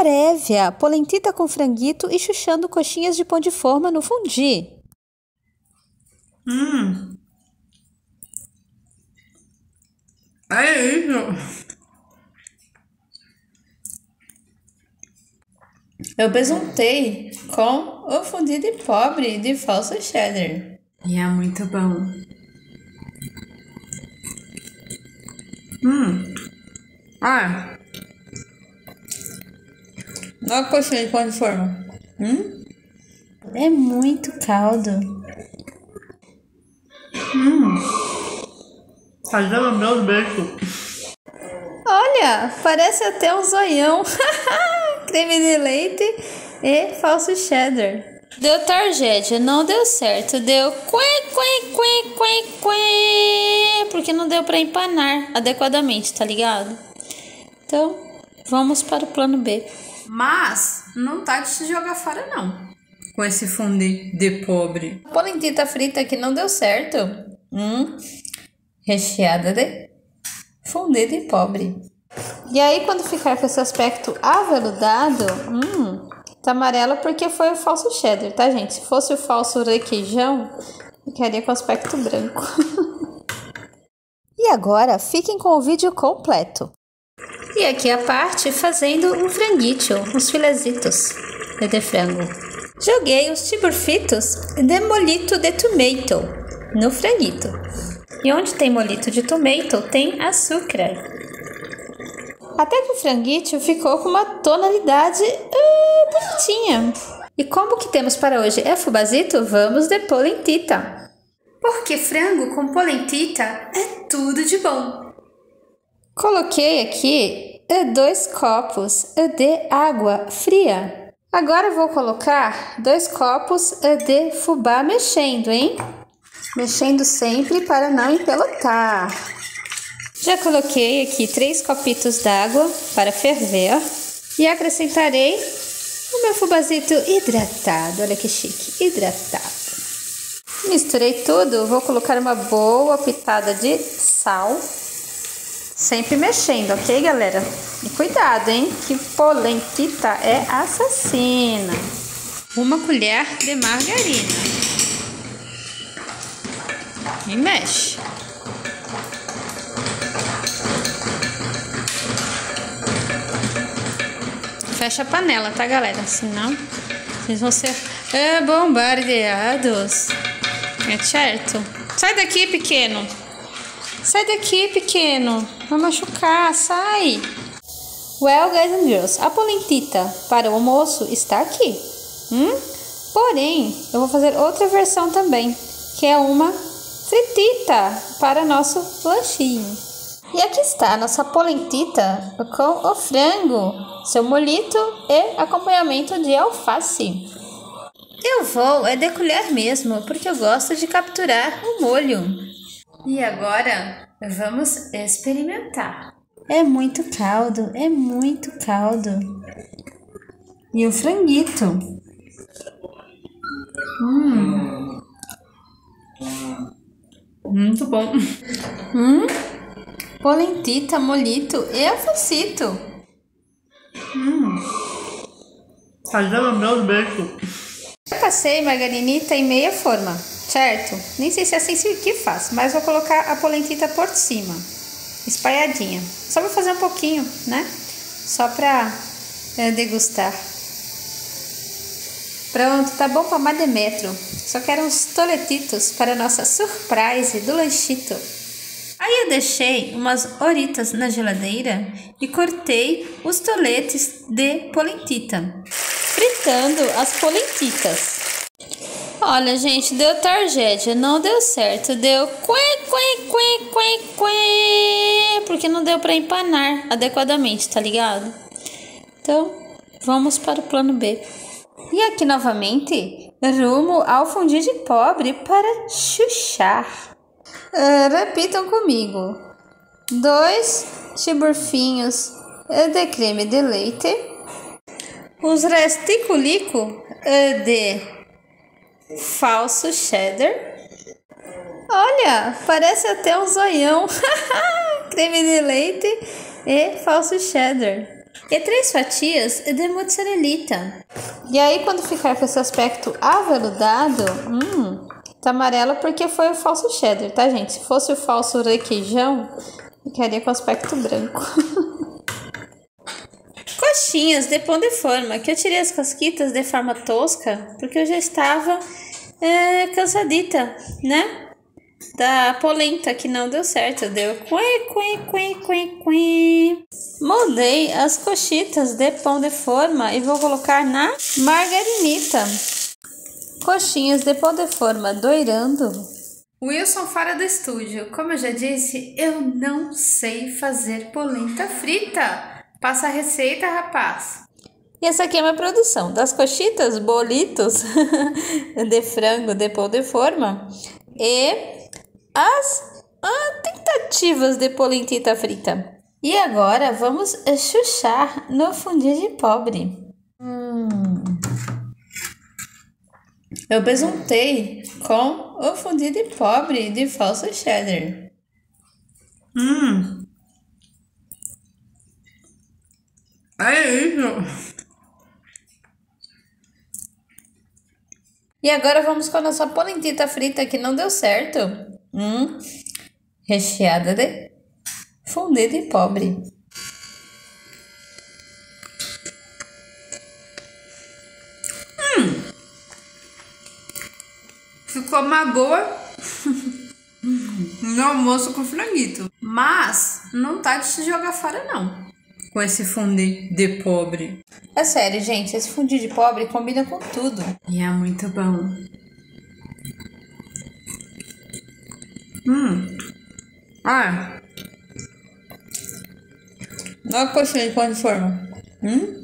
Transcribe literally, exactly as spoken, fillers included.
prévia, polentita com franguito e chuchando coxinhas de pão de forma no fondue. Hum. É isso. Eu besuntei com o fondue de pobre de falso cheddar. E é muito bom. Hum. Ah. Olha a coxinha de pão de forma. Hum. É muito caldo. Hum. Tá dando meus beijos. Olha, parece até um zoião. Creme de leite e falso cheddar. Deu tragédia, não deu certo. Deu quen, quen, quen, quen, quen, porque não deu para empanar adequadamente, tá ligado? Então, vamos para o plano B. Mas não tá de se jogar fora, não. Com esse fondue de pobre. A polentita frita que não deu certo. Hum, recheada de fondue de pobre. E aí, quando ficar com esse aspecto aveludado, hum, tá amarelo porque foi o falso cheddar, tá, gente? Se fosse o falso requeijão, ficaria com aspecto branco. E agora, fiquem com o vídeo completo. E aqui a parte fazendo um franguito, uns filezitos de frango. Joguei os tiburfitos de molito de tomato no franguito. E onde tem molito de tomato, tem açúcar. Até que o franguito ficou com uma tonalidade uh, bonitinha. E como que temos para hoje é fubazito, vamos de polentita. Porque frango com polentita é tudo de bom. Coloquei aqui uh, dois copos uh, de água fria. Agora vou colocar dois copos uh, de fubá mexendo, hein? Mexendo sempre para não empelotar. Já coloquei aqui três copitos d'água para ferver e acrescentarei o meu fubazito hidratado. Olha que chique, hidratado. Misturei tudo, vou colocar uma boa pitada de sal, sempre mexendo, ok, galera? E cuidado, hein, que polentita é assassina. Uma colher de margarina e mexe. Fecha a panela, tá, galera? Senão vocês vão ser é, bombardeados. É certo? Sai daqui, pequeno. Sai daqui, pequeno. Vai machucar, sai. Well, guys and girls, a polentita para o almoço está aqui. Hum? Porém, eu vou fazer outra versão também, que é uma fritita para nosso lanchinho. E aqui está a nossa polentita com o frango, seu molito e acompanhamento de alface. Eu vou é de colher mesmo, porque eu gosto de capturar o molho. E agora vamos experimentar. É muito caldo, é muito caldo. E o franguito. Hum. Muito bom. Hum. Polentita, molito e alfacito. Hum. Tá dando meus beijos. Eu passei margarinita em meia forma, certo? Nem sei se é assim que faz, mas vou colocar a polentita por cima, espalhadinha. Só vou fazer um pouquinho, né? Só pra é, degustar. Pronto, tá bom para mais de metro. Só quero uns toletitos para nossa surprise do lanchito. Aí eu deixei umas horitas na geladeira e cortei os toletes de polentita, fritando as polentitas. Olha, gente, deu tragédia, não deu certo, deu quen, quen, quen, quen, quen, porque não deu para empanar adequadamente, tá ligado? Então, vamos para o plano B. E aqui novamente, rumo ao fondue de pobre para chuchar. Uh, repitam comigo. Dois tiburfinhos de creme de leite. Os resticulico uh, de falso cheddar. Olha, parece até um zoião. Creme de leite e falso cheddar. e três fatias de mozzarellita. E aí, quando ficar com esse aspecto aveludado, hum, tá amarelo porque foi o falso cheddar, tá, gente? Se fosse o falso requeijão, ficaria com aspecto branco. Coxinhas de pão de forma, que eu tirei as casquitas de forma tosca, porque eu já estava é, cansadita, né? Da polenta, que não deu certo, deu quen, quen, quen, quen, quen. Moldei as coxitas de pão de forma e vou colocar na margarinita. Coxinhas de pão de forma doirando. Wilson fora do estúdio. Como eu já disse, eu não sei fazer polenta frita. Passa a receita, rapaz. E essa aqui é uma produção das coxitas, bolitos de frango de pão de forma e as ah, tentativas de polentita frita. E agora vamos chuchar no fundi de pobre. Hum. Eu besuntei com o fundi de pobre de falso cheddar. Hum. É isso. E agora vamos com a nossa polentita frita que não deu certo. Hum, recheada de fondue de pobre. Hum, ficou uma boa no almoço com franguito. Mas não tá de se jogar fora, não. Com esse fondue de pobre. É sério, gente, esse fondue de pobre combina com tudo. E é muito bom. Hum. Ah. Olha a coxinha de pão de forma. Hum.